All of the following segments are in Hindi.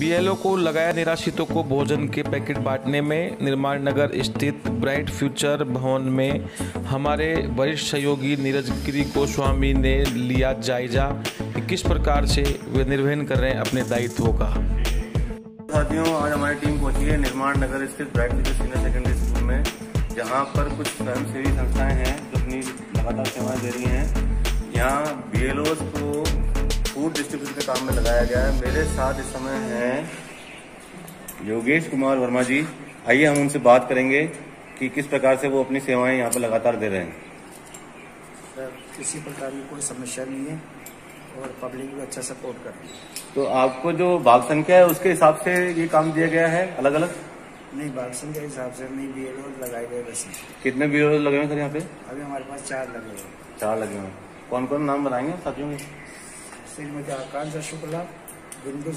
बीएलओ को लगाया निराश्रितों को भोजन के पैकेट बांटने में। निर्माण नगर स्थित ब्राइट फ्यूचर भवन में हमारे वरिष्ठ सहयोगी नीरज गिरी गोस्वामी ने लिया जायजा कि किस प्रकार से वे निर्वहन कर रहे हैं अपने दायित्वों का। साथियों, आज हमारी टीम पहुंची है निर्माण नगर स्थित bright future senior secondary school में, जहां पर कुछ स्वयंसेवी संस्थाएं हैं जो अपनी लगातार सेवाएं दे रही हैं। यहाँ बीएलओ को फूड डिस्ट्रीब्यूशन के काम में लगाया गया है। मेरे साथ इस समय हैं योगेश कुमार वर्मा जी। आइए हम उनसे बात करेंगे कि किस प्रकार से वो अपनी सेवाएं यहाँ पर लगातार दे रहे हैं। सर, किसी प्रकार की कोई समस्या नहीं है और पब्लिक भी अच्छा सपोर्ट कर रही है। तो आपको जो भाग संख्या है उसके हिसाब से ये काम दिया गया है अलग अलग? नहीं, भाग संख्या के हिसाब से नहीं, बीएलओ लगाए गए वैसे। कितने बीएलओ लगे हुए सर यहाँ पे? अभी हमारे पास 4 लगे हुए। 4 लगे हुए। कौन कौन नाम बताएंगे साथियों के? श्रीमती आकांक्षा शुक्ला, बिंदु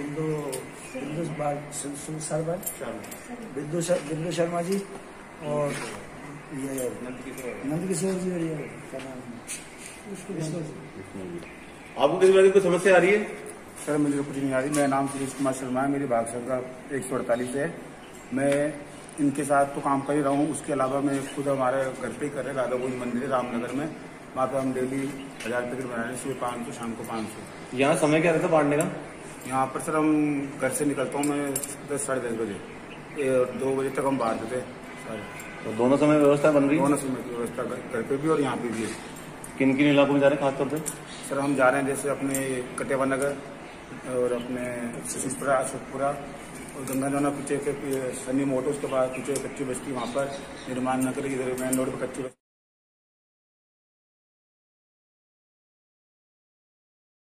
शर्मा जी और ये नंद किशोर जी और ये क्या नाम है? आपको किस प्रकार की कोई समस्या आ रही है? सर, मुझे कुछ नहीं आ रही। मेरा नाम सुरेश कुमार शर्मा है। मेरी भाग संख्या 148 है। मैं इनके साथ तो काम कर ही रहा हूँ। उसके अलावा मैं खुद हमारे घर पे ही कर रहे राधा गोविंद मंदिर है रामनगर में। वहाँ पे हम डेली 1000 पैकेट बना रहे हैं, सुबह 500 शाम को 500। यहाँ समय क्या रहता है बांटने का? यहाँ पर सर हम घर से निकलता हूँ मैं 10 साढ़े 10 बजे, 2 बजे तक हम बाहर देते सर। तो दोनों समय व्यवस्था बन रही है? दोनों समय की व्यवस्था घर पे भी और यहाँ पे भी है। किन किन इलाकों में जा रहे हैं खासतौर पे? सर, हम जा रहे हैं जैसे अपने कटेवा नगर और अपने सुखपुरा और गंगा जमुना पीछे के सन्नी मोटर्स के बाद पीछे कच्ची बस्ती, वहाँ पर निर्माण नगर इधर मेन रोड पर कच्ची बस्ती।